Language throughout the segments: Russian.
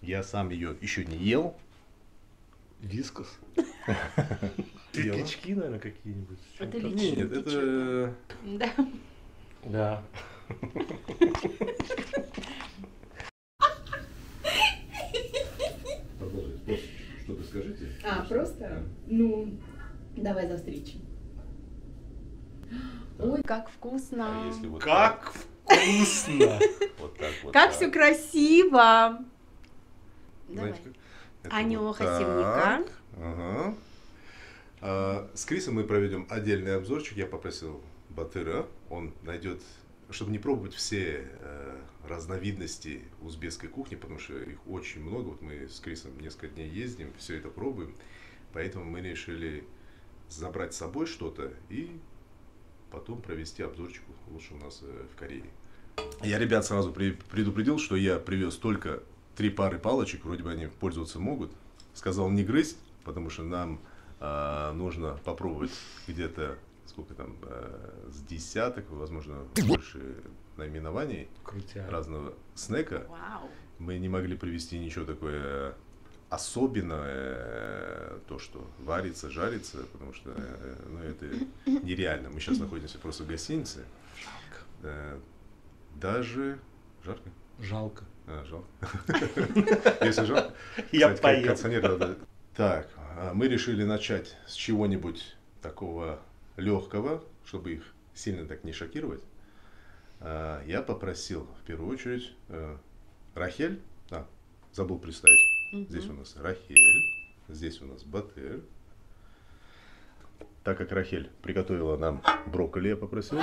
Я сам ее еще не ел. Вискас. Светлячки, наверное, какие-нибудь. Это Что-то- личинки. Нет, это... Да. Да. Продолжите. Что-то скажите. Просто? Ну, давай за встречу. Ой, как вкусно. А если вот Как вкусно! вот так вот? Как так? все красиво. Давай. Знаете, это Анюха, вот Симника. так. Ага. С Крисом мы проведем отдельный обзорчик. Я попросил Батыра, он найдет, чтобы не пробовать все разновидности узбекской кухни, потому что их очень много. Вот мы с Крисом несколько дней ездим, все это пробуем. Поэтому мы решили забрать с собой что-то и потом провести обзорчик лучше у нас в Корее. Я ребят сразу предупредил, что я привез только 3 пары палочек, вроде бы они пользоваться могут. Сказал не грызть, потому что нам нужно попробовать где-то, сколько там, с десяток, возможно, больше наименований Крутя. разного снека. Вау. Мы не могли привезти ничего такое особенное, то, что варится, жарится, потому что ну, это нереально. Мы сейчас находимся просто в гостинице. Даже жарко? Жалко. Жалко. Если жалко. Я Кстати, поел. кондиционер надо. Так, мы решили начать с чего-нибудь такого легкого, чтобы их сильно так не шокировать. Я попросил в первую очередь Рахель. Забыл представить. Здесь у нас Рахель, здесь у нас Батыр. Так как Рахель приготовила нам брокколи, я попросил.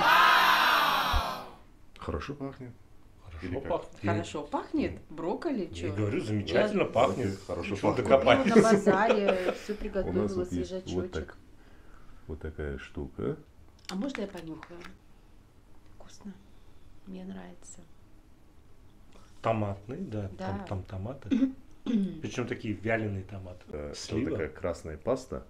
Хорошо пахнет. Или Хорошо как? пахнет. Хорошо пахнет. Брокколи, Я что? говорю, замечательно пахнет. Хорошо Чего пахнет. докопать? На базаре все У нас приготовила, вот есть свежачочек. вот такая штука. А можно я понюхаю? Вкусно. Мне нравится. Томатный, да. Да. Там томаты. Причем такие вяленые томаты. Вот Слива. такая красная паста.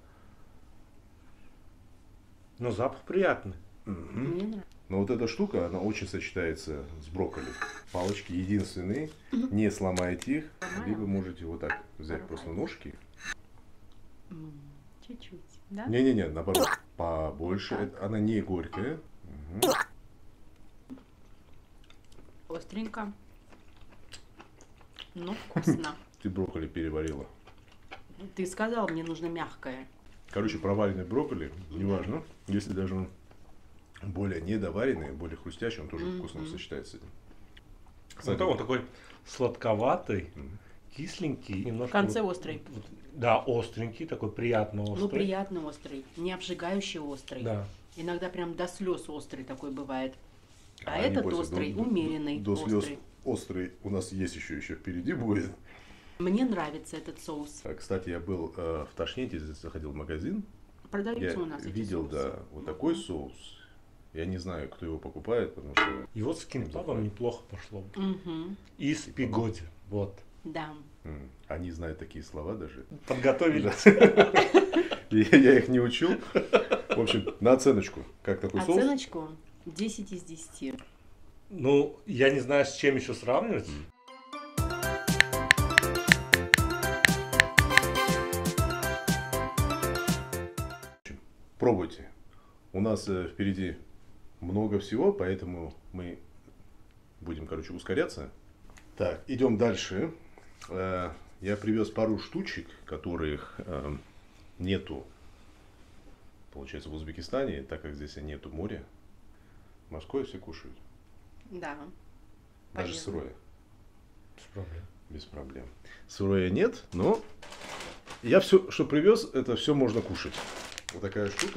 Но запах приятный. Мне нравится. Но вот эта штука, она очень сочетается с брокколи. Палочки единственные, не сломайте их, Сломаю? либо можете вот так взять просто ножки. Чуть-чуть, да? Не-не-не, наоборот, побольше. Вот так. Она не горькая. Мгм. Остренько. Ну, вкусно. Ты брокколи переварила. Ты сказал, мне нужно мягкое. Короче, проваренный брокколи, неважно, если даже он более недоваренный, более хрустящий, он тоже вкусно сочетается с этим. Кстати, он такой сладковатый, Мгм. кисленький, В немножко. конце вот- острый. вот, да, остренький, такой приятно острый. Ну, приятно острый. Не обжигающий острый. Да. Иногда прям до слез острый такой бывает. А не этот бойся, острый, до умеренный, До слез острый. острый у нас есть еще впереди будет. Мне нравится этот соус. Кстати, я был в Ташкенте, здесь заходил в магазин. Продаются Я у нас эти видел, соусы. да, вот такой соус. Я не знаю, кто его покупает, потому что И вот с кинпапом неплохо пошло. Мгм. И с пигоди. Вот. Да. Они знают такие слова даже. Подготовились. Я их не учил. В общем, на оценочку. Как такой соус? Оценочку 10 из 10. Ну, я не знаю, с чем еще сравнивать. Пробуйте. У нас впереди много всего, поэтому мы будем, короче, ускоряться. Так, идем дальше. Я привез пару штучек, которых нету, получается, в Узбекистане, так как здесь нету моря. Морское все кушают. Да. Даже Полезно. сырое. Без проблем. Без проблем. Сырое нет, но я все, что привез, это все можно кушать. Вот такая штука.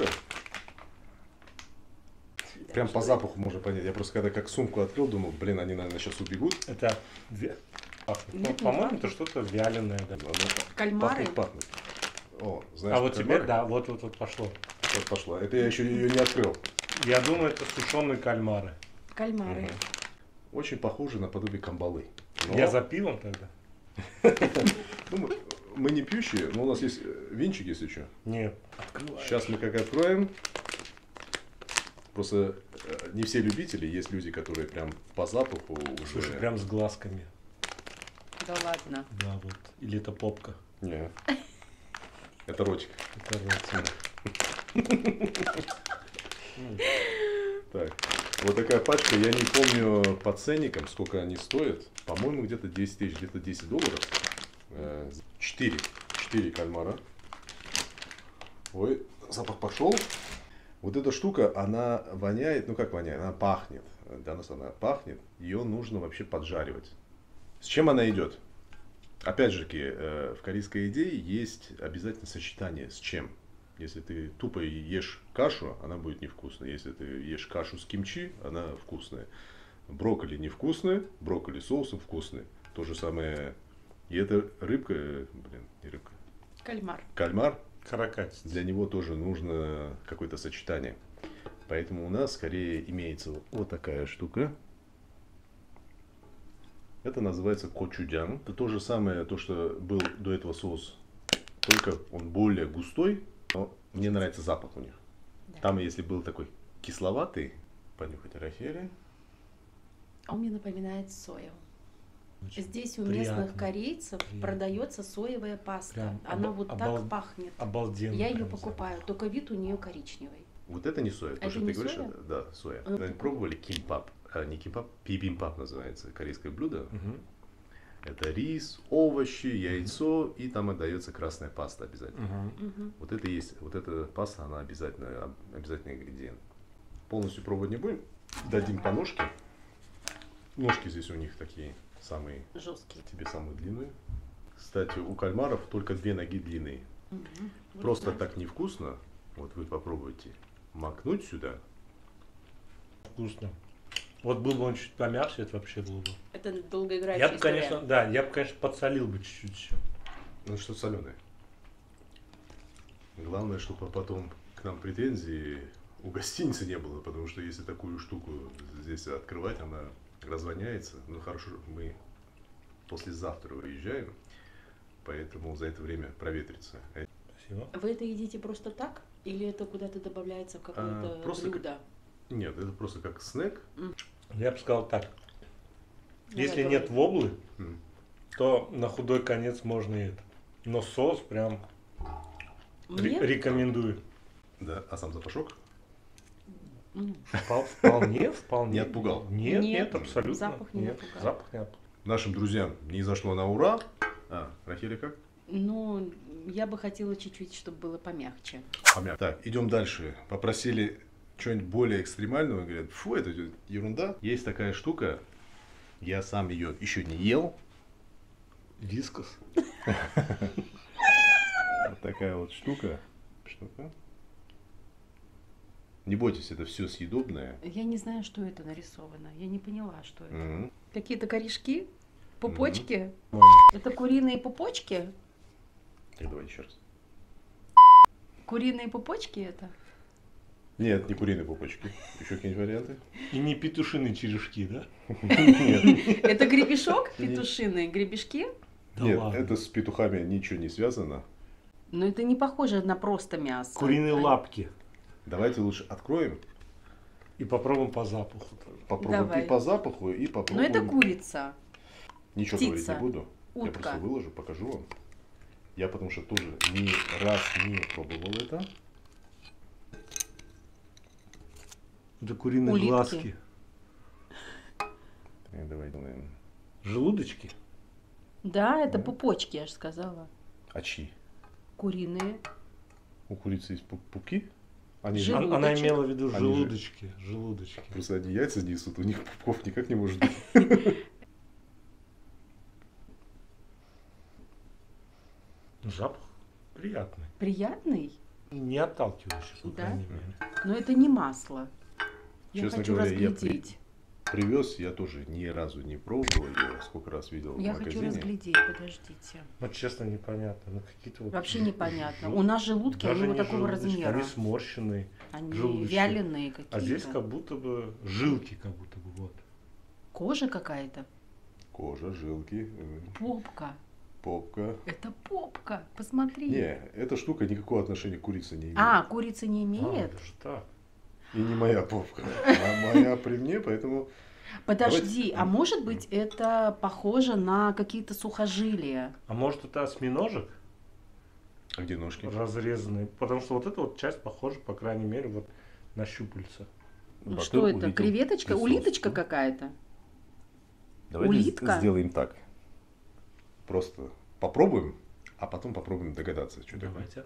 Да, Прям по что запаху можно понять. Я просто когда как сумку открыл, думал, блин, они, наверное, сейчас убегут. Это, пахнет. Ну, Нет, не по-моему, пахнет. это что-то вяленое. Да. Кальмары? Пахнет. О, знаешь, А вот кальмары? теперь, да, вот пошло. Вот пошла. Это я еще ее не открыл. Я думаю, это сушеные кальмары. Кальмары. Очень похоже на подобие камбалы. Но, Я за пивом тогда? ну, мы не пьющие, но у нас есть винчик, если что. Нет. Открывай. Сейчас мы как откроем. Просто не все любители, есть люди, которые прям по запаху уже... Слушай, прям с глазками. Да ладно. Да, вот. Или это попка. Не. Это ротик. Это ротик. Так, вот такая пачка, я не помню по ценникам, сколько они стоят. По-моему, где-то 10 тысяч, где-то $10. 4 кальмара. Ой, запах пошел. Вот эта штука, она воняет, ну как воняет, она пахнет. Она пахнет, ее нужно вообще поджаривать. С чем она идет? Опять же таки, в корейской еде есть обязательно сочетание с чем. Если ты тупо ешь кашу, она будет невкусная. Если ты ешь кашу с кимчи, она вкусная. Брокколи невкусная, брокколи с соусом вкусный. То же самое. И эта рыбка, не рыбка. Кальмар. Кальмар. Каракатица. Для него тоже нужно какое-то сочетание. Поэтому у нас скорее имеется вот такая штука. Это называется кочудян. Это то же самое, то, что был до этого соус. Только он более густой. Но мне нравится запах у них. Да. Там, если был такой кисловатый, понюхать рахели. Он мне напоминает сою. Очень Здесь у приятно. местных корейцев продается соевая паста. Прям Она вот так пахнет. Обалденно. Я ее прям покупаю, только вид у нее коричневый. Вот это не соя. То, Это что не ты говоришь, соя? да, соя. Ну, Вы пробовали кимпап? Не кимпап, бибимпап называется. Корейское блюдо. Мгм. Это рис, овощи, яйцо, и там отдается красная паста обязательно. Мгм. Мгм. Вот это есть, вот эта паста, она обязательный ингредиент. Полностью пробовать не будем. Дадим по ножке. Ножки здесь у них такие самые, Жесткий. тебе самые длинные. Кстати, у кальмаров только 2 ноги длинные. Мгм. Вот Просто да. так невкусно. Вот вы попробуйте макнуть сюда. Вкусно. Вот был бы он чуть помягче, это вообще было бы. Это долгоиграющая Я бы, история. конечно, да, я бы, конечно, подсолил бы чуть-чуть еще. Ну что соленое. Главное, чтобы потом к нам претензий у гостиницы не было, потому что если такую штуку здесь открывать, она развоняется. Ну хорошо, мы послезавтра уезжаем, поэтому за это время проветрится. Спасибо. Вы это едите просто так? Или это куда-то добавляется в какое-то просто блюдо? Нет, это просто как снэк. Я бы сказал так. Давай, Если давай. нет воблы, М. то на худой конец можно и это. Но соус прям Мне? рекомендую. Да, а сам запашок? Вполне, вполне. Не отпугал? Нет, Нет, нет, абсолютно. запах не нет, напугал. запах не напугал. Нашим друзьям не зашло на ура. Рахеля как? Ну, я бы хотела чуть-чуть, чтобы было помягче. Помяг. Так, идем дальше. Попросили что-нибудь более экстремального. Говорят, фу, это ерунда. Есть такая штука. Я сам ее еще не ел. Вискас. Вот такая вот штука. Не бойтесь, это все съедобное. Я не знаю, что это нарисовано. Я не поняла, что это. Мгм. Какие-то корешки? Пупочки? Мгм. Это куриные пупочки? Так, давай еще раз. Куриные пупочки это? Нет, не куриные пупочки. Еще какие-нибудь варианты? И не петушиные черешки, да? Нет, Это гребешок? Петушиные гребешки? Да нет, ладно. это с петухами ничего не связано. Но это не похоже на просто мясо. Куриные лапки. Давайте лучше откроем, И попробуем по запаху тоже. попробуем Давай. и по запаху, и Но попробуем. это курица. Ничего птица, говорить не буду. Я утка. просто выложу, покажу вам. Я потому что тоже ни раз не пробовал это. Это куриные Улитки. глазки. Так, давай делаем. Желудочки. Да, это Да. пупочки, я же сказала. А чьи? Куриные. У курицы есть пупки? Они же Желудочек. Она имела в виду Они же- желудочки. Желудочки. просто одни яйца несут, у них пупков никак не может быть. Запах приятный. Приятный, Не отталкивающий, по Да? крайней мере. но это не масло. Я Честно хочу говоря, я разглядеть. Привез, я тоже ни разу не пробовал, я сколько раз видел Я в хочу магазине. разглядеть, подождите. Ну, честно, непонятно. Ну, какие-то вот... Вообще непонятно. жел- У нас желудки, Даже они вот не такого желудочки, размера. Они сморщенные. Они желудочки. вяленые какие-то. А здесь как будто бы жилки, как будто бы вот. Кожа какая-то. Кожа, жилки, Попка. попка. Это попка. Посмотри. Не, эта штука никакого отношения к курице не имеет. А, курица не А, имеет? даже так. И не моя попка, а моя при мне, поэтому Подожди, Давайте. а может быть это похоже на какие-то сухожилия? А может это осьминожек А где ножки? разрезанные? Потому что вот эта вот часть похожа, по крайней мере, вот на щупальца. Ну, Батыр что это? увидел Креветочка? присутствие. Улиточка какая-то? Давайте Улитка? сделаем так. Просто попробуем, а потом попробуем догадаться, что такое. Давайте.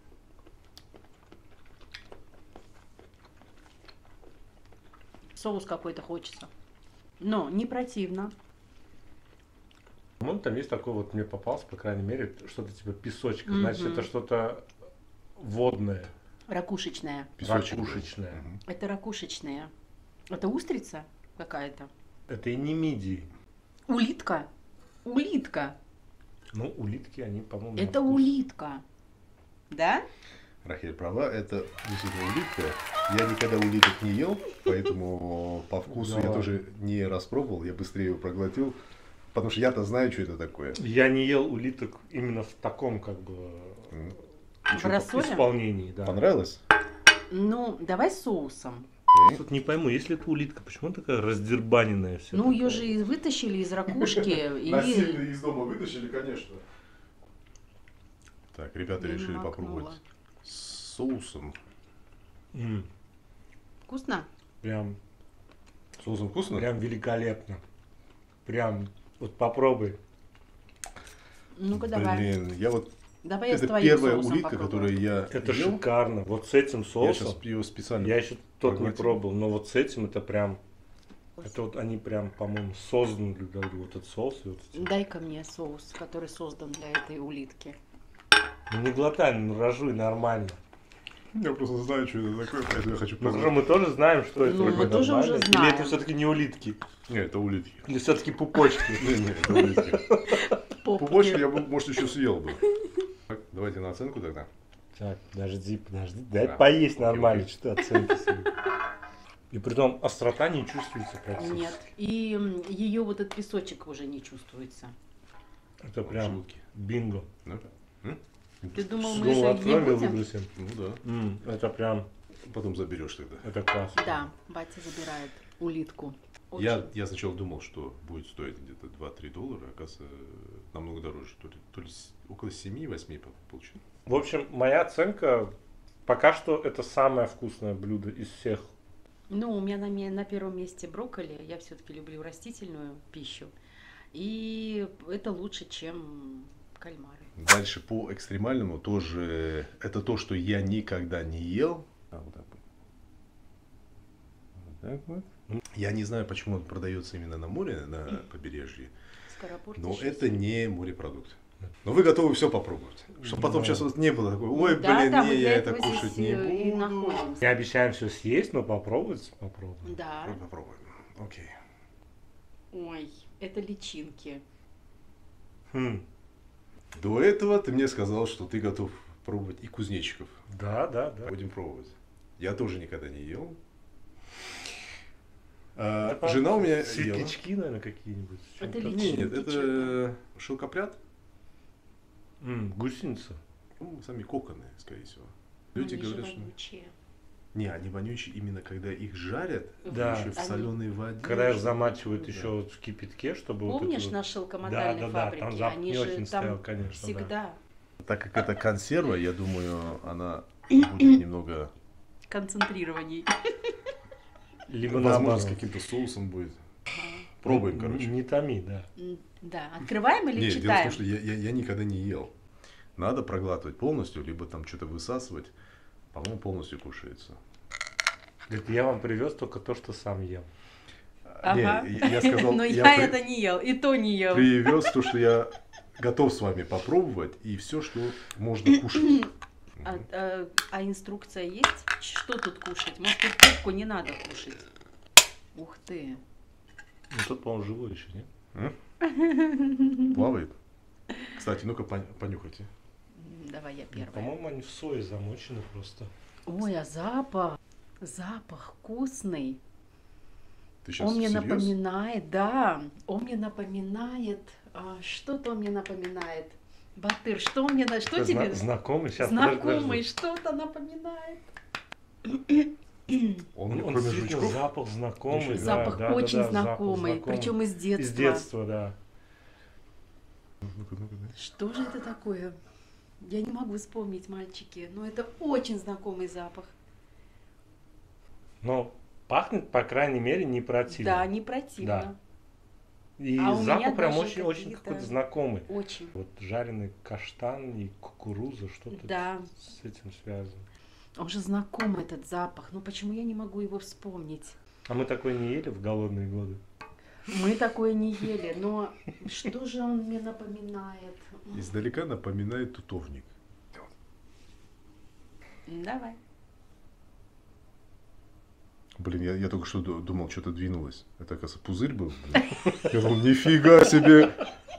Соус какой-то хочется. Но не противно. По-моему, там есть такой вот, мне попался, по крайней мере, что-то типа песочка. Мгм. Значит, это что-то водное, Ракушечная. Песочек. ракушечное. Мгм. Это ракушечная. Это устрица какая-то? Это и не мидии. Улитка? Улитка. Ну, улитки, они, по-моему, на Это вкус. улитка. Да? Рахель права, это действительно улитка. Я никогда улиток не ел, поэтому по вкусу Да я ладно. тоже не распробовал, я быстрее его проглотил, потому что я-то знаю, что это такое. Я не ел улиток именно в таком, как бы, М. В рассоле? исполнении, да. Понравилось? Ну, давай с соусом. Тут не пойму, если это улитка, почему она такая раздербаненная вся? Ну, такая? ее же и вытащили из ракушки. И... из дома вытащили, конечно. Так, ребята Я не решили макнула. попробовать с соусом. М, Вкусно? Прям, Соусом вкусно? прям великолепно. Прям, вот попробуй. Ну-ка, давай. Блин, я вот... Давай я с Это твоим первая соусом улитка, попробую. которую я Это ел. шикарно. Вот с этим Я соусом, сейчас ее специально... я еще тот не проглотил. пробовал, но вот с этим это прям, это вот они прям, по-моему, созданы для друг друга. Вот этот соус и вот эти. Дай-ка мне соус, который создан для этой улитки. Ну не глотай, ну рожуй нормально. Я просто знаю, что это такое, поэтому я хочу Ну хорошо, мы тоже знаем, что это. Ну, вроде мы тоже нормально. уже Или знаем. это все-таки не улитки? Нет, это улитки. Или все-таки пупочки? Не, это улитки. Попки. Пупочки я бы, может, еще съел бы. Так, давайте на оценку тогда. Так, подожди, дай Да. поесть Окей, нормально, окей. что ты оценки себе. И притом острота не чувствуется практически. Нет. И ее вот этот песочек уже не чувствуется. Это В прям желудке. бинго. Ну-ка. М? Ты думал, мы Голову же не откроем и будем? выбросим. Ну да. Это прям, Потом заберешь тогда. это классно. Да, батя забирает улитку. Я сначала думал, что будет стоить где-то 2-3 доллара, оказывается, намного дороже. То ли около 7-8 получилось. В общем, моя оценка, пока что это самое вкусное блюдо из всех. Ну, у меня на первом месте брокколи. Я все-таки люблю растительную пищу. И это лучше, чем кальмары. Дальше по экстремальному тоже, это то, что я никогда не ел. Вот так вот. Вот так вот. Я не знаю, почему он продается именно на море, на побережье, Скоропортящийся. но это не морепродукт. Но вы готовы все попробовать. Чтобы потом Да. сейчас вот не было такой, ой, Да, блин, да, не, мы для я это этого кушать здесь не и буду. находимся. Не обещаем все съесть, но попробовать попробуем. Да. Попробуем. Окей. Ой, это личинки. Хм. До этого ты мне сказал, что ты готов пробовать и кузнечиков. Да. Будем пробовать. Я тоже никогда не ел. Это Жена у меня ела. Светлячки, наверное, какие-нибудь. с Это чем-то. личинки. Нет, это шелкопряд. Гусеница. Ну, сами коконы, скорее всего. Ну, Люди они же говорят, что... вонючие. Не, они вонючие именно когда их жарят, Да. еще в Они- соленой воде. Когда их замачивают Да. еще в кипятке, чтобы вот Помнишь это на вот... шелкомодальной Да, фабрике? там запах Они не же очень там стоял, конечно, да. всегда Так как это консерва, я думаю, она будет немного, концентрированней. Либо возможно, с наоборот. каким-то соусом будет. Пробуем, короче. Не томи, да. Да, открываем или Нет, дело в читаем? том, что я никогда не ел. Надо проглатывать полностью, либо там что-то высасывать. По-моему, полностью кушается. Говорит, я вам привез только то, что сам ел. Ага. Не, я сказал, Но я я это не ел, и то не ел. привез то, что я готов с вами попробовать, и все, что можно кушать. А инструкция есть? Что тут кушать? Может, тут рыбку не надо кушать? Ух ты. Ну, тот, по-моему, живой еще, нет? Плавает. Кстати, ну-ка понюхайте. Давай я Ну, первая. по-моему, они в сое замочены просто. Ой, а запах. Запах вкусный. Ты сейчас Он мне всерьез? напоминает, да, он мне напоминает, что-то он мне напоминает. Батыр, что он мне, что Это тебе? знакомый? Сейчас, Знакомый, что-то напоминает. Он, Он кроме действительно жучков, запах знакомый. Да, Запах да, очень да, запах знакомый, знакомый. причем из детства. Из детства, да. Ну-ка, ну-ка, да. Что же это такое? Я не могу вспомнить, мальчики, но это очень знакомый запах. Но пахнет, по крайней мере, не противно. Да, не противно. И А у меня запах прям даже очень какие-то- какой-то знакомый. Очень. Вот жареный каштан и кукуруза, что-то Да. с этим связано. Он же знакомый, этот запах. Ну почему я не могу его вспомнить? А мы такое не ели в голодные годы? Мы такое не ели, но что же он мне напоминает? Издалека напоминает тутовник. Давай. Блин, я только что думал, что-то двинулось. Это, оказывается, пузырь был. Я думал, нифига себе.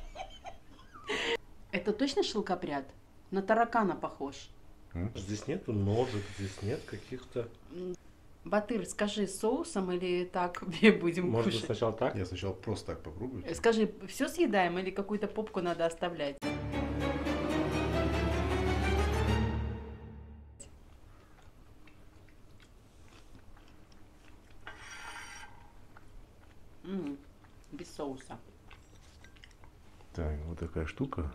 Это точно шелкопряд? На таракана похож. Здесь нету ножек, здесь нет каких-то... Батыр, скажи, соусом или так будем Может быть, кушать? сначала так? Я сначала просто так попробую. Скажи, все съедаем или какую-то попку надо оставлять? Без соуса. Так, вот такая штука.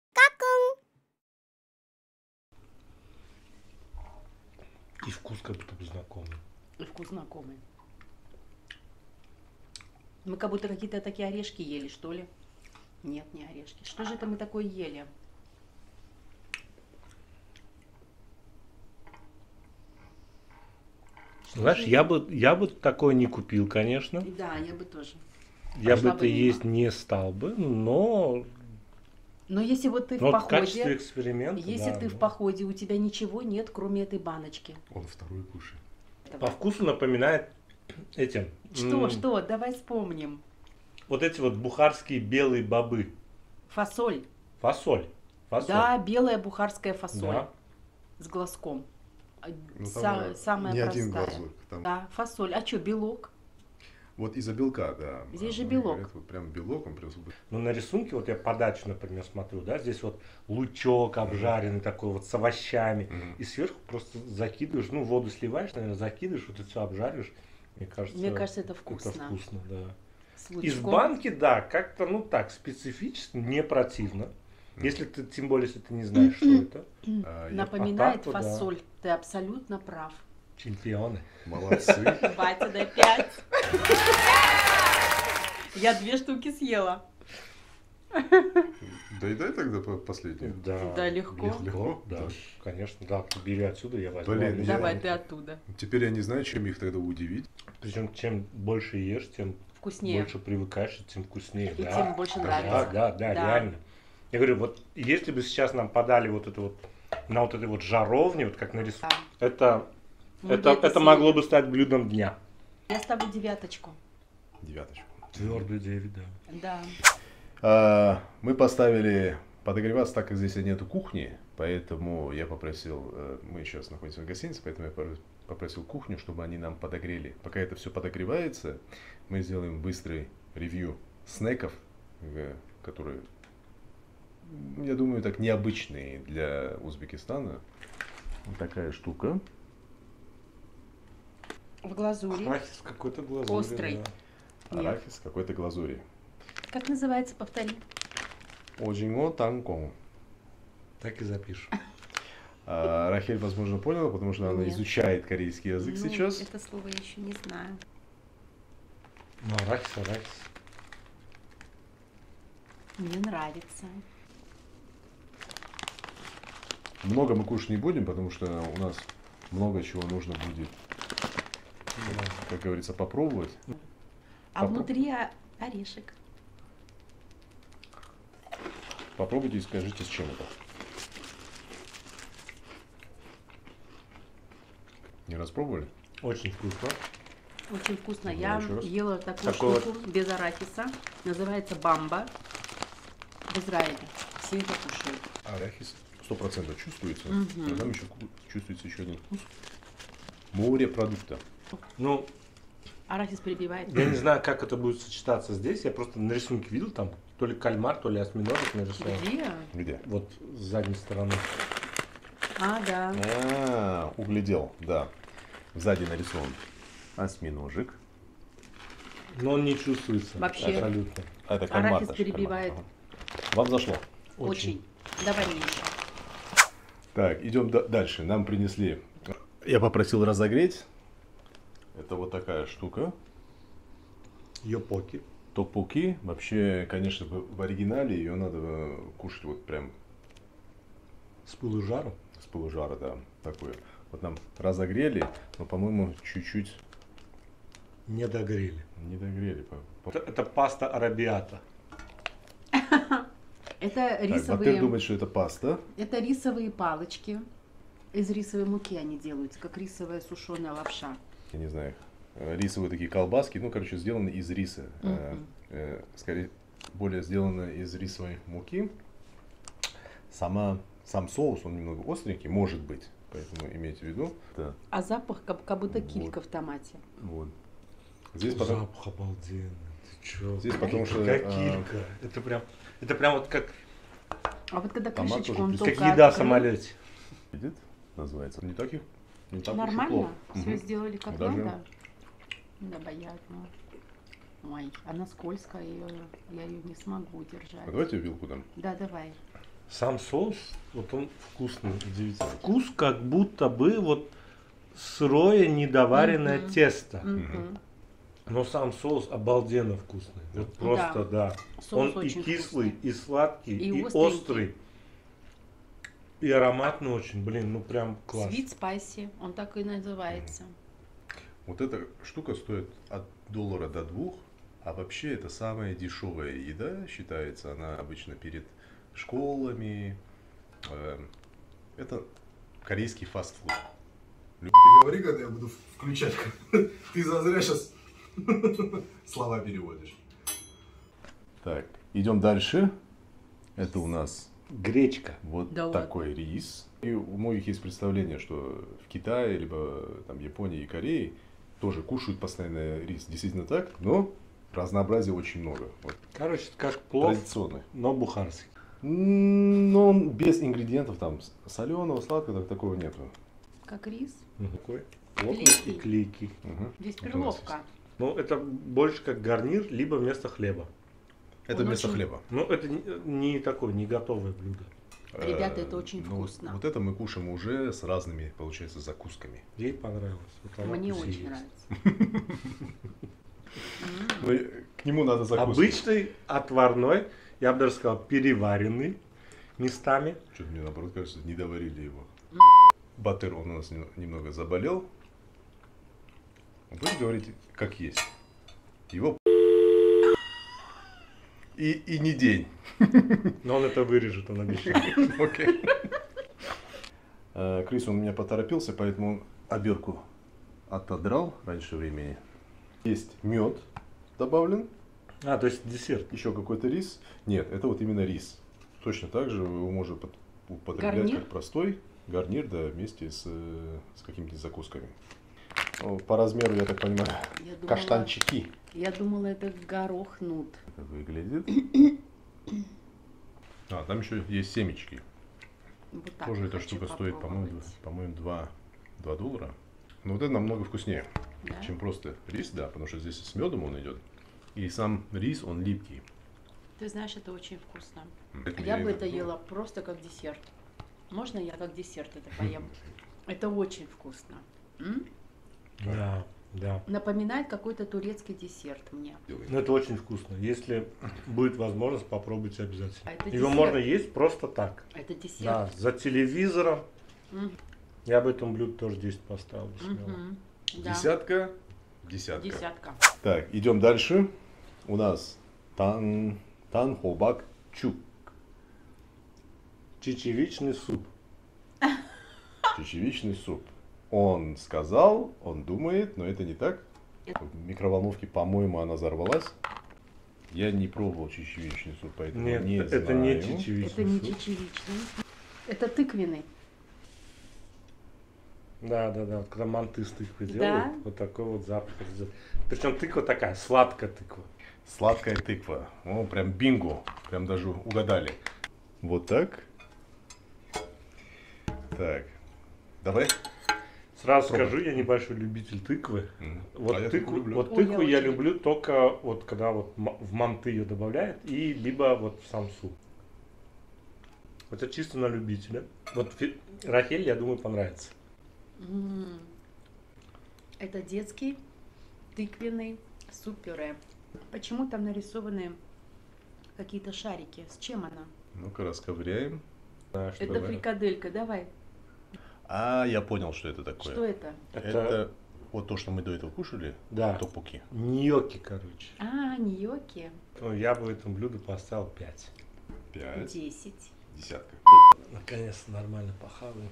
И вкус как будто бы знакомый. И вкус знакомый. Мы как будто какие-то такие орешки ели, что ли? Нет, не орешки. Что же это мы такое ели? Знаешь, я бы такое не купил, конечно. Да, я бы тоже. Я бы Пошла это бы мимо. есть не стал бы, но Но если вот ты в вот в качестве походе, эксперимента, если да, ты в да. походе, у тебя ничего нет, кроме этой баночки. Он второй кушает. По вкусу напоминает этим. Что? Давай вспомним. Вот эти вот бухарские белые бобы. Фасоль. Фасоль. Фасоль. Да, белая бухарская фасоль. Да. С глазком. Ну, там Самая не простая. один глазок. Там... Да, фасоль. А что, белок? Вот из-за белка, да. Здесь же Многие белок. говорят, вот прям белок, он прям... Ну, на рисунке, вот я подачу, например, смотрю, да, здесь вот лучок обжаренный такой вот с овощами. Мгм. И сверху просто закидываешь, ну, воду сливаешь, наверное, закидываешь, вот это все обжариваешь. Мне кажется, это вкусно. Это вкусно, да. С Из лучком. банки, да, как-то, ну так, специфически, не противно. Если ты, тем более, если ты не знаешь, что это. Напоминает А так-то да. фасоль. Ты абсолютно прав. Чемпионы. Молодцы. Батя, дай 5. Я 2 штуки съела. Доедай тогда последнюю. Да, Да, легко. Легко, да, Да. конечно, да, бери отсюда, я возьму. Блин, обязательно. Давай ты оттуда. Теперь я не знаю, чем их тогда удивить. Причем, чем больше ешь, тем Вкуснее. больше привыкаешь, тем вкуснее. И да. тем больше Да, нравится. да, Да. реально. Я говорю, вот если бы сейчас нам подали вот это вот на вот этой вот жаровне, вот как нарисовано, Да. Мы бы это съели. могло бы стать блюдом дня. Я ставлю 9. Девяточку. Твердый 9, да. Да. Мы поставили подогреваться, так как здесь нету кухни, поэтому я попросил, мы сейчас находимся в гостинице, поэтому я попросил кухню, чтобы они нам подогрели. Пока это все подогревается, мы сделаем быстрый ревью снеков, которые, я думаю, так необычные для Узбекистана. Вот такая штука. В глазури. Арахис какой-то глазурь. Острый. Да. Нет. Арахис в какой-то глазури. Как называется, повтори. Оджинго танкон. Так и запишем. Рахель, возможно, поняла, потому что она Нет. изучает корейский язык Ну, сейчас. Это слово я еще не знаю. Ну, арахис. Мне нравится. Много мы кушать не будем, потому что у нас много чего нужно будет, как говорится, попробовать. А внутри орешек. Попробуйте и скажите, с чем это. Не распробовали? Очень вкусно. Очень вкусно. Ну, Я еще раз. ела такую Такой штуку без арахиса. Называется бамба. В Израиле. Все это кушают. Арахис 100% чувствуется. Мгм. Но там еще чувствуется еще один вкус. Морепродукта. Ну, Арахис перебивает. я не знаю, как это будет сочетаться здесь. Я просто на рисунке видел там то ли кальмар, то ли осьминожек нарисован. Где? Где? Вот с задней стороны. А, да. Углядел, да. Сзади нарисован осьминожек. Но он не чувствуется. Вообще. Абсолютно. Это кальмар. Арахис даже, перебивает. кальмар. Ага. Вам зашло? Очень. Давай мне еще. Так, идем дальше. Нам принесли. Я попросил разогреть. Это вот такая штука. Йопоки. Токпоки. Вообще, конечно, в оригинале ее надо кушать вот прям С пылу жару. с полужара, да, такое. Вот нам разогрели, но, по-моему, чуть-чуть Не догрели. не догрели. Это паста арабиата. Это Так, Батыр рисовые, думает, что это паста. это рисовые палочки. Из рисовой муки они делаются, как рисовая сушеная лапша. Я не знаю, рисовые такие колбаски, ну, короче, сделаны из риса. Скорее, более сделаны из рисовой муки. Сам соус, он немного остренький, может быть, поэтому имейте в виду. Да, А запах как будто Вот. килька в томате. вот. Здесь потом, Запах обалденный. Ты чё? здесь потому что Как килька. Это прям вот как А вот когда Томат крышечку тоже он без- только еда в открыл, самолете. видит, называется. Не так не так уж и нормально, плохо. все Мгм. сделали как Даже- надо. Необаятно. Ой, она скользкая, я ее не смогу удержать. А давайте вилку дам. Да, давай. Сам соус, вот он вкусный, удивительно. Вкус как будто бы вот сырое недоваренное Мгм. тесто. Мгм. Но сам соус обалденно вкусный. Вот просто, да. Соус Он и очень кислый, вкусный. и сладкий, И и остренький. острый. И ароматный очень. Блин, ну прям класс. Sweet spicy, он так и называется. Вот эта штука стоит от $1 до 2, а вообще это самая дешевая еда, считается она обычно перед школами. Это корейский фастфуд. Ты говори, когда я буду включать. Ты зазря сейчас слова переводишь. Так, идем дальше. Это у нас Гречка. вот Да такой рис. И у многих есть представление, что в Китае, либо там Японии и Корее тоже кушают постоянно рис. Действительно так, но разнообразия очень много. Вот, Короче, как плов, традиционный. но бухарский. Но он без ингредиентов там соленого, сладкого, такого нету. Как рис. Такой плотный Клейкий. и клейкий. Мгм. Здесь Вот у нас перловка. Ну, это больше как гарнир, либо вместо хлеба. Это Он вместо очень- хлеба. Ну, это не такое, не готовое блюдо. Ребята, это очень Ну, вкусно. Вот это мы кушаем уже с разными, получается, закусками. Ей понравилось. Вот она Мне пусть и очень есть. нравится. Ну, к нему надо закусывать. Обычный, отварной, я бы даже сказал, переваренный местами. Что-то мне наоборот кажется, не доварили его. Батыр, он у нас немного заболел. Будете говорить, как есть. Его и не день. Но он это вырежет, он обещает. Окей. Крис, он меня поторопился, поэтому оберку отодрал раньше времени. Есть мед добавлен, А, то есть десерт. еще какой-то рис. Нет, это вот именно рис. Точно так же его можно употреблять Гарнир? как простой гарнир, да, вместе с какими-то закусками. Ну, по размеру, я так понимаю, Я думала- каштанчики. Я думала, это горох нут. Это выглядит. А, там еще есть семечки. Вот так Тоже я эта хочу штука стоит, попробовать. по-моему, $2. Но вот это намного вкуснее, Да? чем просто рис, да, потому что здесь с медом он идет. И сам рис, он липкий. Ты знаешь, это очень вкусно. Поэтому Я бы и- это ела просто как десерт. Можно я как десерт это поем? Это очень вкусно. М? Да, да. Напоминает какой-то турецкий десерт мне. Ну, это очень вкусно. Если будет возможность, попробуйте А обязательно. это Его десерт. можно есть просто так. Это десерт. Да, за телевизором. Мгм. Я бы этому блюду тоже 10 поставил. бы смело. Мгм. Да. Десятка. Десятка. Так, идем дальше. У нас танхобак чук. Чечевичный суп. Чечевичный суп. Он сказал, он думает, но это не так. Это- В микроволновке, по-моему, она взорвалась. Я не пробовал чечевичный суп, поэтому Нет, не это знаю. не Это чечевичный не суп. чечевичный. Это тыквенный. Да, да, да. Вот когда манты с тыквой Да. делают, вот такой вот запах. Причем тыква такая, сладкая тыква. Сладкая тыква. О, прям бинго. Прям даже угадали. Вот так. Так. Давай. Сразу Пробуй. скажу, я небольшой любитель тыквы. Вот А я тыкву, люблю. вот Ой, тыкву я я очень люблю только вот когда вот в манты ее добавляют, и либо вот в сам суп. Это чисто на любителя. Вот Рахель, я думаю, понравится. М. Это детский тыквенный суп-пюре. Почему там нарисованы какие-то шарики? С чем она? Ну-ка, расковыряем. Да, что Это давай. фрикаделька, давай. А, я понял, что это такое. Что это? Это вот то, что мы до этого кушали. Да. Топуки. Ньокки, короче. А, ньокки. Ну, я бы этому блюду поставил 5. 5. 10. Десятка. Наконец-то нормально похаваем.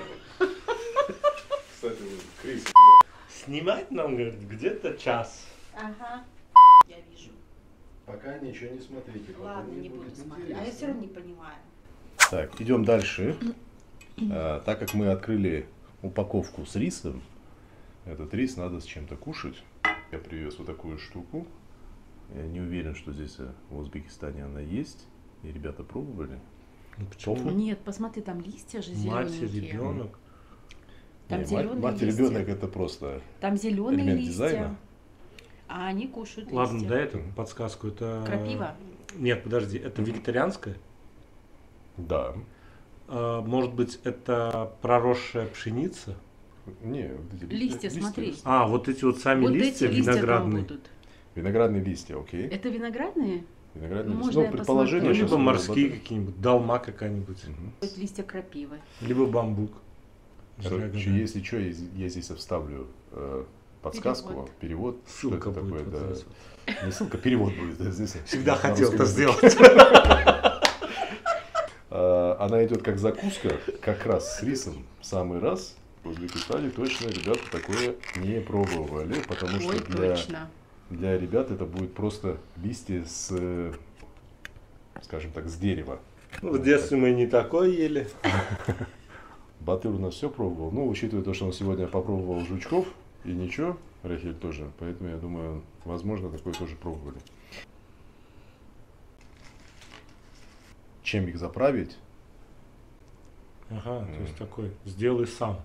Кстати, Крис. Снимать нам, говорит, где-то час. Ага. Я вижу. Пока ничего не смотрите. Ладно, не буду смотреть. А я все равно не понимаю. Так, идем дальше. Так как мы открыли упаковку с рисом, этот рис надо с чем-то кушать. Я привез вот такую штуку. Я не уверен, что здесь в Узбекистане она есть. И ребята пробовали. Ну, почему? Нет, посмотри, там листья же Мать и зелененькие. ребенок. Там Не, зеленые мать и листья. ребенок это просто Там зеленые элемент листья. дизайна. А они кушают Ладно, листья. дай эту подсказку. Это... Крапива? Нет, подожди, это вегетарианское? Да. Может быть, это проросшая пшеница? Не, вот эти Листья, смотри. А, вот эти вот сами Вот листья эти листья там виноградные. будут. Виноградные листья, окей. Это виноградные? Виноградные Можно листья. я Ну, предположение. Ну, посмотрю? сейчас либо мы морские работаем. какие-нибудь, долма какая-нибудь, Мгм. Это листья крапивы. либо бамбук. Короче, если что, я здесь вставлю подсказку, перевод. Что Ссылка это будет такое, вот да. здесь. Не ссылка, перевод будет. Да, здесь. Всегда На хотел это русском языке. сделать. Она идет как закуска, как раз с рисом. В самый раз. В Узбекистане точно ребята такое не пробовали, потому что Ой, для точно. ребят это будет просто листья с, скажем так, с дерева. Ну, в детстве мы не такое ели. Батыр у нас все пробовал. Ну, учитывая то, что он сегодня попробовал жучков, и ничего, Рахель тоже. Поэтому, я думаю, возможно, такое тоже пробовали. Чем их заправить? Ага, то есть такой, сделай сам.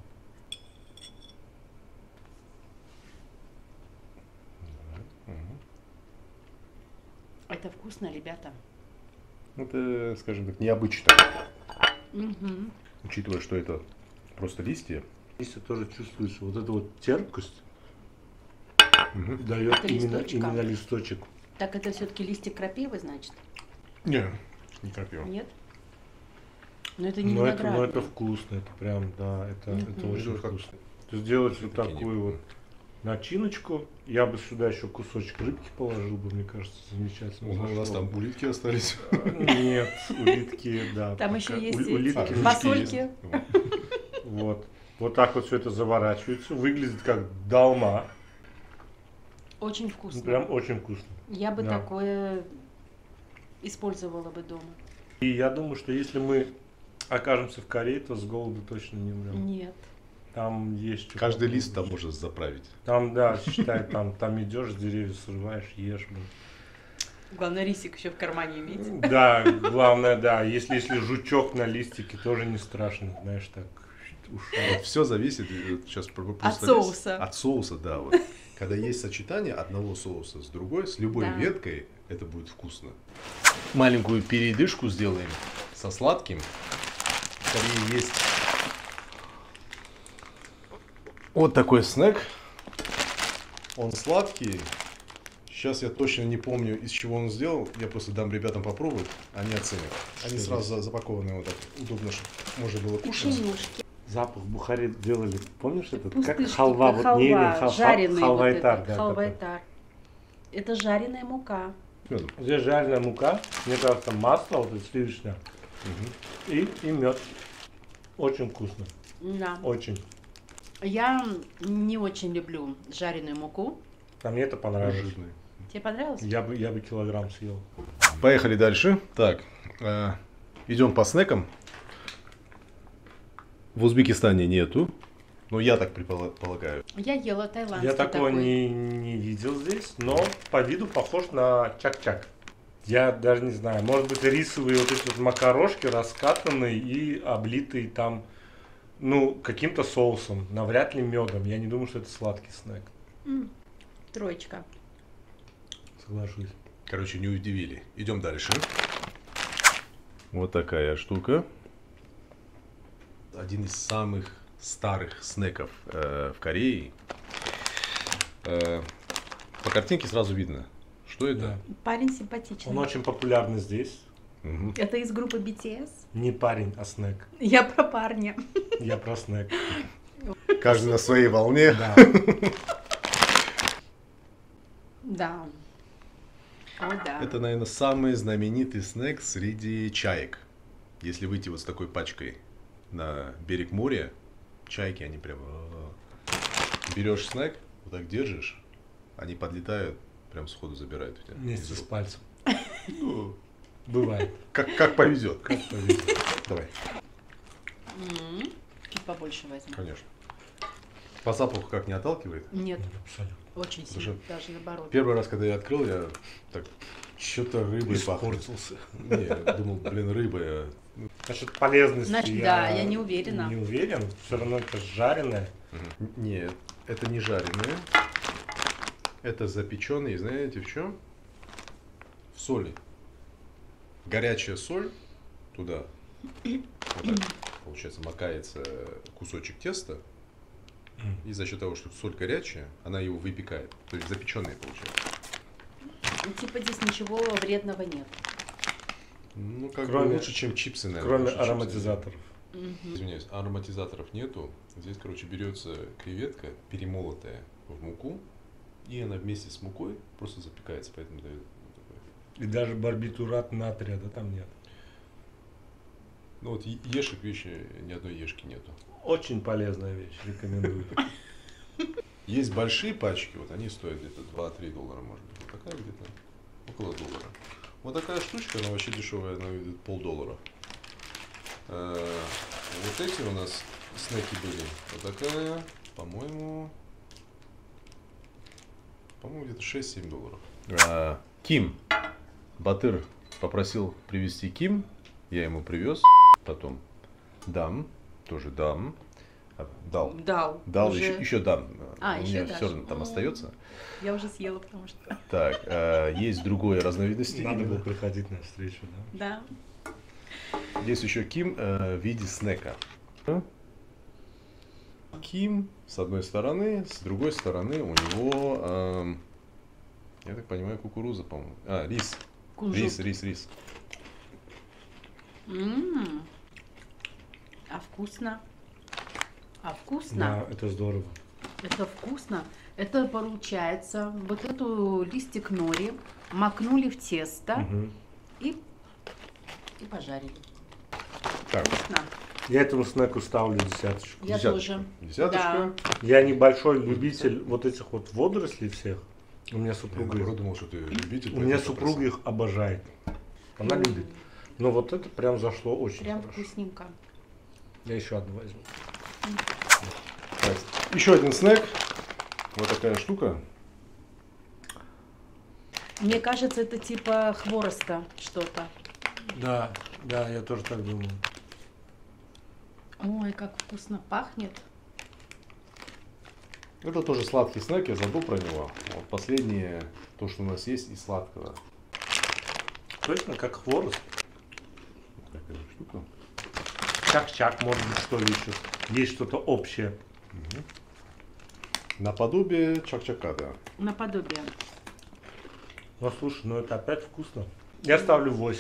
Это вкусно, ребята. Это, скажем так, необычно. Мгм. Учитывая, что это просто листья. Если тоже чувствуется вот эта вот терпкость, Мгм. дает Это листочка. именно листочек. Так это все-таки листья крапивы, значит? Не, не крапива. Нет? Но это не Но виноградные. это вкусно, это прям, да, это Мгм. очень Ну, как- вкусно. Сделать вот Такие такую вот начиночку. Я бы сюда еще кусочек рыбки положил бы, мне кажется, замечательно. У нас зашло там бы. улитки остались. Нет, улитки, да. Там пока. еще есть Улитки, эти жучки фасольки. есть. Вот. Вот так вот все это заворачивается. Выглядит как долма. Очень Ну, вкусно. прям очень вкусно. Я бы Да. такое использовала бы дома. И я думаю, что если мы окажемся в Корее, то с голоду точно не умрем. Нет. Там есть что Каждый попробовать. лист там можно заправить. Там, да, считай, там идешь, с деревьев срываешь, ешь. блин. Главное, рисик еще в кармане иметь. Да, главное, да, если жучок на листике, тоже не страшно, знаешь, так ушел. Вот все зависит, сейчас От соуса. От соуса, да. Вот. Когда есть сочетание одного соуса с другой, с любой Да. веткой, это будет вкусно. Маленькую передышку сделаем со сладким. В Корее есть вот такой снэк. Он сладкий. Сейчас я точно не помню, из чего он сделал. Я просто дам ребятам попробовать, они оценят. Они Что сразу запакованы вот так, удобно, чтобы можно было кушать. Печенюшки. Запах в Бухаре делали, помнишь этот? Как Пустышки, халва, как вот халва, не или жареный халвайтар, вот да, этот, халвайтар. Это жареная мука. Медом. такой. Здесь жареная мука, мне кажется, масло, вот это сливочное, и мед. Очень вкусно, Да. очень. Я не очень люблю жареную муку. А мне это понравилось. Жирный. Тебе понравилось? Я бы килограмм съел. Поехали дальше. Так, идем по снекам. В Узбекистане нету. Ну, я так предполагаю. Я ела тайландский Я такого такой. не видел здесь, но по виду похож на чак-чак. Я даже не знаю, может быть рисовые вот эти вот макарошки раскатанные и облитые там Ну, каким-то соусом, навряд ли медом. Я не думаю, что это сладкий снэк. Троечка. Соглашусь. Короче, не удивили. Идем дальше. Вот такая штука. Один из самых старых снеков в Корее. По картинке сразу видно, что это. Да. Парень симпатичный. Он очень популярный здесь. Мгм. Это из группы BTS? Не парень, а снэк. Я про парня. Я про снэк. Каждый на своей волне. Да. Да. О, да. Это, наверное, самый знаменитый снэк среди чаек. Если выйти вот с такой пачкой на берег моря, чайки, они прям... Берешь снэк, вот так держишь, они подлетают, прям сходу забирают у тебя. Вместе из с рук. пальцем. Ну, Бывает. как повезет. Как повезет. Давай, Чуть побольше возьму. конечно. По запаху как не отталкивает? Нет, Абсолютно. очень Слушай, сильно, даже наоборот. Первый раз, когда я открыл, я так, что-то рыбой пахнет. Испортился. Не, я думал, блин, рыба. Насчет полезности Значит, да, я не уверена. Не уверен. Все равно это жареное. Нет, это не жареные. Это запеченные, знаете в чем? В соли. Горячая соль туда. Вот так, получается, макается кусочек теста. И за счет того, что соль горячая, она его выпекает. То есть запеченные получается. Типа здесь ничего вредного нет. Ну, как бы Кроме- лучше, чем чипсы, наверное. Кроме лучше чипсы. ароматизаторов. Извиняюсь, ароматизаторов нету. Здесь, короче, берется креветка, перемолотая в муку, и она вместе с мукой просто запекается, поэтому дает вот такое. И даже барбитурат натрия, да, там нет. Ну вот ешек вещи, ни одной ешки нету. Очень полезная вещь, рекомендую. Есть большие пачки, вот они стоят где-то 2-3 доллара, может быть. Вот такая где-то около доллара. Вот такая штучка, она вообще дешевая, она выйдет $0,50. Вот эти у нас снеки были. Вот такая, по-моему, где-то 6-7 долларов. Ким. Батыр попросил привезти Ким. Я ему привез. Потом дам. Тоже дам. Дал. Дал, Уже- еще дам. А, У еще меня дашь. все равно там остается. Я уже съела, потому что... Так, есть другое разновидности. Надо было приходить на встречу, да? Да. Есть еще Ким в виде снека. Ким с одной стороны, с другой стороны у него, я так понимаю, кукуруза, по-моему. Рис. Кунжут. Рис. А вкусно. А вкусно. Да, это здорово. Это вкусно. Это получается, вот эту листик нори макнули в тесто Мгм. и пожарили. Так, Вкусно. Я этому снеку ставлю десяточку. Я тоже. Десяточка. Я небольшой любитель вот этих вот водорослей всех. У меня Я супруга, наоборот думал, что ты любитель. у меня поэтому супруга их обожает. Она любит. Но вот это прям зашло очень Прям хорошо. вкусненько. Я еще одну возьму. Так, еще один снэк. Вот такая штука. Мне кажется, это типа хвороста что-то. Да, я тоже так думаю. Ой, как вкусно пахнет. Это тоже сладкий снэк, я забыл про него. Вот последнее, то, что у нас есть из сладкого. Точно как хворост. Такая штука. Чак-чак, может быть, что ли еще. Есть что-то общее. Наподобие чак-чака, да. Наподобие. Ну слушай, ну это опять вкусно. Я ставлю 8.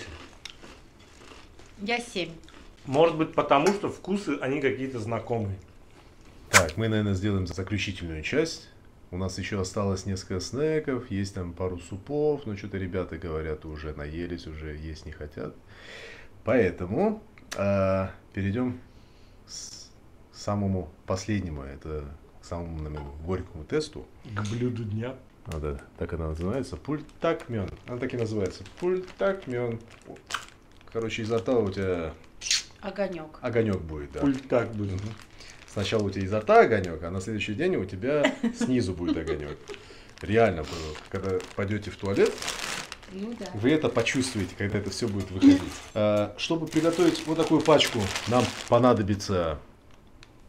Я 7. Может быть потому, что вкусы, они какие-то знакомые. Так, мы, наверное, сделаем заключительную часть. У нас еще осталось несколько снеков, есть там пару супов, но что-то ребята говорят, уже наелись, уже есть не хотят. Поэтому перейдем к самому последнему, это к самому, наверное, горькому тесту. К блюду дня. Да, так она называется. Пультакмен. Она так и называется. Пультакмен. Короче, изо рта у тебя Огонек. огонек будет, да. Пульт так будет. Сначала у тебя изо рта огонек, а на следующий день у тебя снизу будет огонек. Реально, когда пойдете в туалет, Ну да. вы это почувствуете, когда это все будет выходить. Чтобы приготовить вот такую пачку, нам понадобится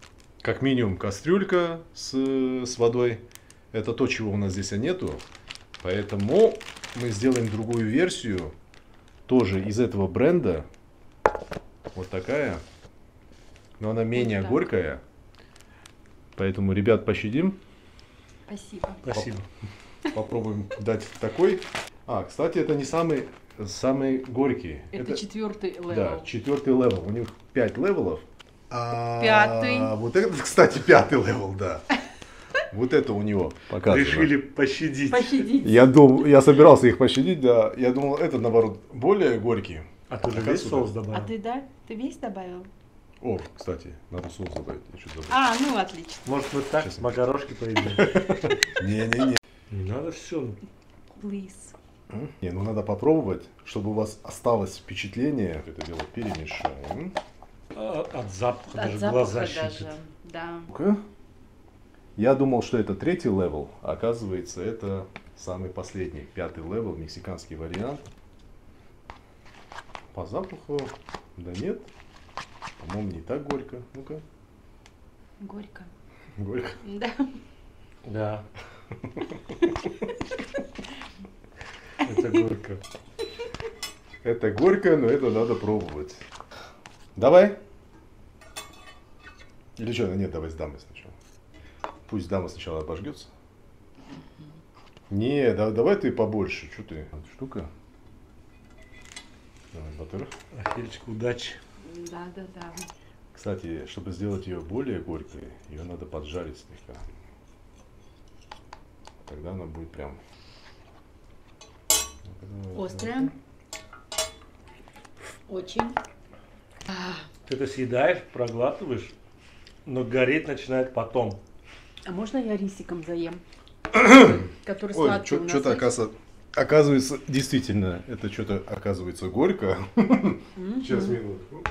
как минимум кастрюлька с водой. Это то, чего у нас здесь нету. Поэтому мы сделаем другую версию. Тоже из этого бренда. Вот такая. Но она менее так. горькая. Поэтому, ребят, пощадим. Спасибо. Спасибо. Попробуем дать такой. Кстати, это не самый горький. Это 4-й левел. Да, 4-й левел. У них 5 левелов. Пятый. Вот это, кстати, 5-й левел, да. Вот это у него показано. Решили пощадить. Пощадить. Я собирался их пощадить, да. Я думал, этот, наоборот, более горький. А ты же Пока весь сюда. соус добавил? А ты, да? Ты весь добавил? О, кстати, надо соус добавить. Я чуть забыл. Ну отлично. Может, мы так Сейчас. макарошки поедим? Не-не-не. Не надо все. Лис. Не, ну надо попробовать, чтобы у вас осталось впечатление. Это дело перемешаем. От запаха От даже запаха глаза щипят. даже. Да. Ну-ка. Я думал, что это 3-й левел, а оказывается, это самый последний, 5-й левел, мексиканский вариант. По запаху, да нет, по-моему, не так горько. Ну-ка, Горько. горько. Да. Да. Это горько. Это горько, но это надо пробовать. Давай. Или что? Нет, давай с дамой сначала. Пусть дама сначала обожгется. Не, давай ты побольше. Что ты? Штука. Давай, батыр. Ахильчик, удачи. Да. Кстати, чтобы сделать ее более горькой, ее надо поджарить слегка. Тогда она будет прям... Острая. Очень. Ты это съедаешь, проглатываешь, но гореть начинает потом. А можно я рисиком заем? Который Ой, сладкий у нас что-то есть? оказывается, действительно, это что-то оказывается горько. Сейчас, минутку.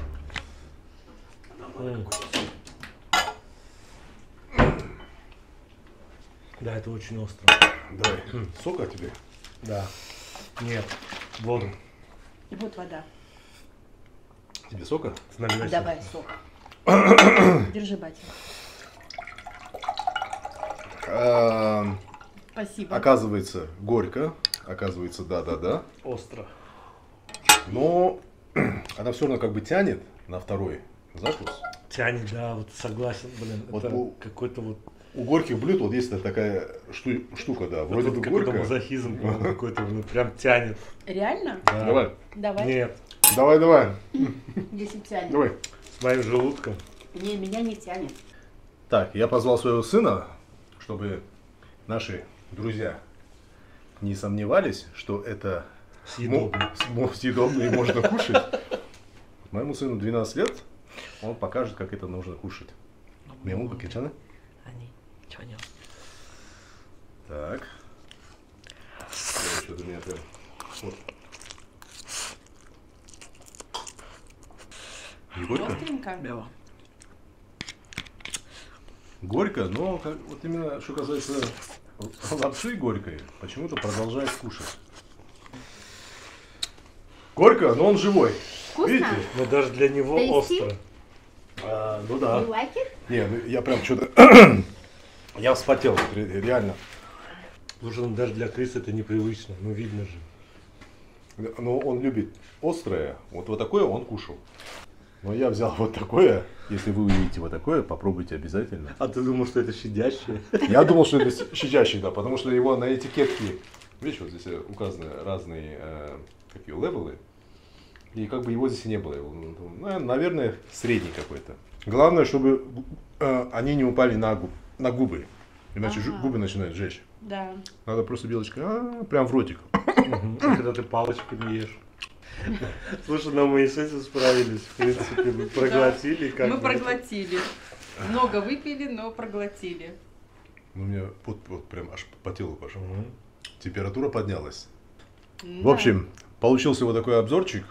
Да, это очень остро. Давай, сока тебе? Да. Нет, воду. Вот вода. Тебе сока? Наливайся. Давай сок. Держи, батя. Спасибо. Оказывается, горько. Оказывается, да. Остро. Но она все равно как бы тянет на второй закус. Тянет, да, вот согласен, блин. Вот это у- какой-то вот... У горьких блюд вот есть такая штука, да, вроде вот бы какой-то горькая. мазохизм какой-то, ну, прям тянет. Реально? Да. Давай, Давай. Нет, давай. Если тянет. Давай. с моим желудком. Не, меня не тянет. Так, я позвал своего сына, чтобы наши друзья не сомневались, что это съедобно и можно кушать. Моему сыну 12 лет, он покажет, как это нужно кушать. Мему какие-то? Так. Что-то меня прям... Вот. Не горько? Остренько. Горько, но вот именно что касается лапши горькой, почему-то продолжает кушать. Горько, но он живой. Вкусно? Видите? Но даже для него Tasty? остро. Ну да. You like it? Не, ну я прям что-то... Я вспотел, реально. Слушай, ну даже для крысы это непривычно, ну видно же. Но он любит острое. Вот такое он кушал. Но я взял вот такое. Если вы увидите вот такое, попробуйте обязательно. А ты думал, что это щадящее? Я думал, что это щадящий, да, потому что его на этикетке, видишь, вот здесь указаны разные какие левелы. И как бы его здесь и не было. Ну, наверное, средний какой-то. Главное, чтобы они не упали на губы. Иначе губы начинают жечь. Да. Надо просто белочкой, прям в ротик. Когда ты палочками ешь. Слушай, но мы и с этим справились. В принципе, мы проглотили. Как Мы бы. проглотили. Много выпили, но проглотили. Ну, у меня вот прям аж по телу пошел. Мгм. Температура поднялась. В Да. общем, получился вот такой обзорчик.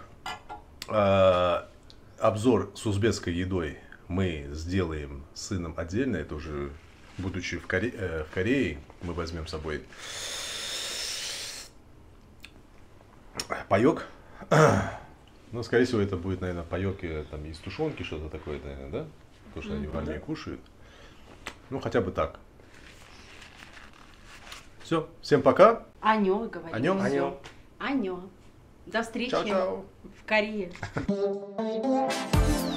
Обзор с узбекской едой мы сделаем с сыном отдельно. Это уже будучи в Корее, мы возьмем с собой паёк. Ну, скорее всего, это будет, наверное, паёк там из тушенки, что-то такое, наверное, да? Потому что они в армии кушают. Ну, хотя бы так. Все, всем пока. Анё, говорим. Анё. Всё. Анё. Анё. До встречи Чао-чао. в Корее.